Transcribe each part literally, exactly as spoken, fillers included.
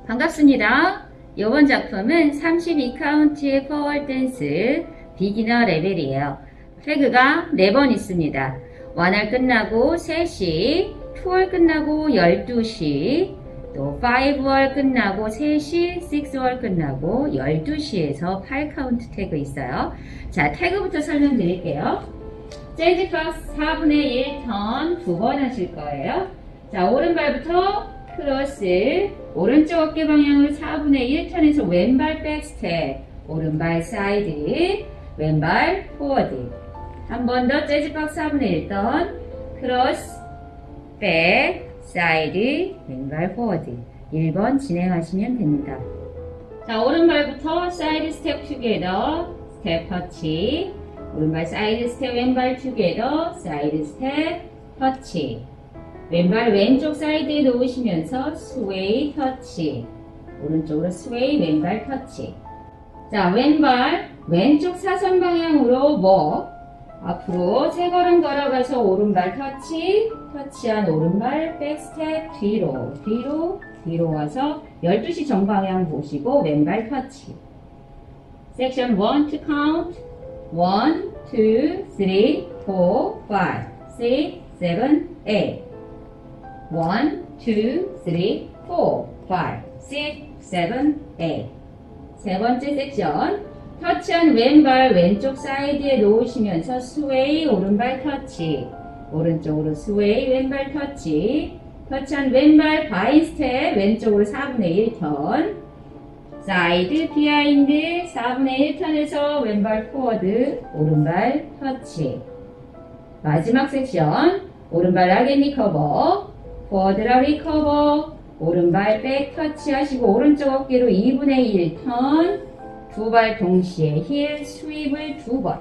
반갑습니다. 이번 작품은 삼십이 카운트의 포월 댄스 비기너 레벨이에요. 태그가 네 번 있습니다. 일 월 끝나고 세 시, 이 월 끝나고 열두 시, 또 오 월 끝나고 세 시, 육 월 끝나고 열두 시에서 팔 카운트 태그 있어요. 자, 태그부터 설명드릴게요. 재즈 박스 사분의 일 턴 두 번 하실 거예요. 자, 오른발부터 크로스, 오른쪽 어깨 방향으로 사분의 일 턴에서 왼발 백스텝, 오른발 사이드, 왼발 포워드. 한 번 더 재즈 박스 사분의 일 턴, 크로스, 백, 사이드, 왼발 포워드. 일 번 진행하시면 됩니다. 자, 오른발부터 사이드 스텝 투게더, 스텝 터치, 오른발 사이드 스텝 왼발 투게더, 사이드 스텝 터치. 왼발 왼쪽 사이드에 놓으시면서 스웨이 터치, 오른쪽으로 스웨이 왼발 터치. 자, 왼발 왼쪽 사선 방향으로 뭐 앞으로 세 걸음 걸어가서 오른발 터치, 터치한 오른발 백스텝 뒤로 뒤로 뒤로 와서 열두 시 정방향 보시고 왼발 터치. 섹션 일 to count 일, 이, 삼, 사, 오, 육, 칠, 팔 원, 투, 쓰리, 포, 파이브, 식스, 세븐, 에잇. 세 번째 섹션. 터치한 왼발 왼쪽 사이드에 놓으시면서 스웨이 오른발 터치. 오른쪽으로 스웨이 왼발 터치. 터치한 왼발 바인 스텝 왼쪽으로 사분의 일 턴. 사이드 비하인드 사분의 일 턴에서 왼발 포워드 오른발 터치. 마지막 섹션. 오른발 아겟 리커버. 포워드라 리커버, 오른발 백 터치하시고 오른쪽 어깨로 이분의 일 턴, 두 발 동시에 힐 스윕을 두 번.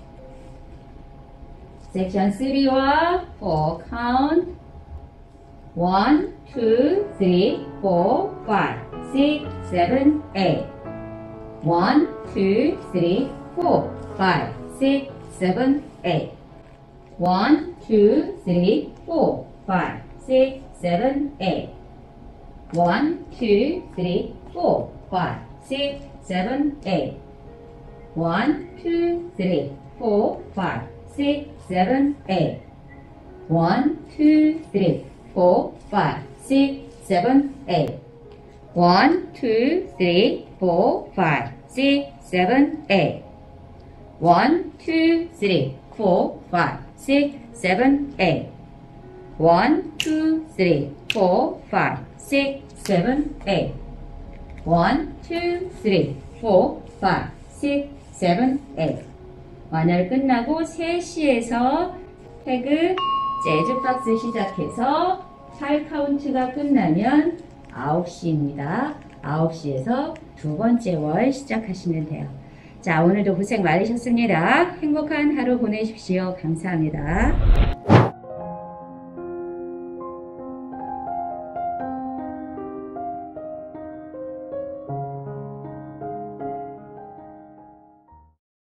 섹션 삼과 사 카운트 일, 이, 삼, 사, 오, 육, 칠, 칠, 에잇. 일, 이, 삼, 사, 오, 육, 칠, 에잇. 일, 이, 삼, 사, 오, 육, six, seven, eight. One, two, three, four, five, six, seven, eight. One, two, three, four, five, six, seven, eight. One, two, three, four, five, six, seven, eight. One, two, three, four, five, six, seven, eight. One, two, three, four, five, six, seven, eight. One, two, three, four, five, six, seven, eight. One, two, three, four, five, six, seven, eight. 완열 끝나고 세 시에서 태그 재즈 박스 시작해서 팔 카운트가 끝나면 아홉 시입니다. 아홉 시에서 두 번째 월 시작하시면 돼요. 자, 오늘도 고생 많으셨습니다. 행복한 하루 보내십시오. 감사합니다.